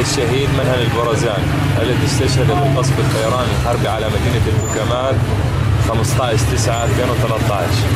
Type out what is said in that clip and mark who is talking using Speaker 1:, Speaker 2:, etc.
Speaker 1: الشهيد منهل البورزان الذي استشهد بالقصف الطيراني الحربي على مدينة البوكمال 15/9/2013.